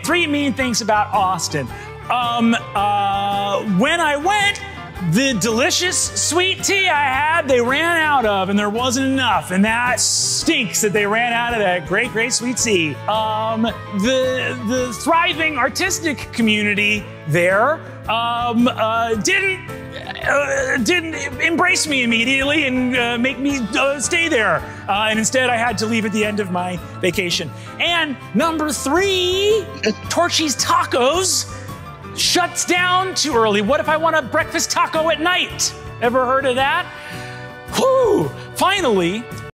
Three mean things about Austin. When I went, the delicious sweet tea I had, they ran out of, and there wasn't enough, and that stinks that they ran out of that great, great sweet tea. The thriving artistic community there didn't embrace me immediately and make me stay there. And instead, I had to leave at the end of my vacation. And number three, Torchy's Tacos shuts down too early. What if I want a breakfast taco at night? Ever heard of that? Whew, finally,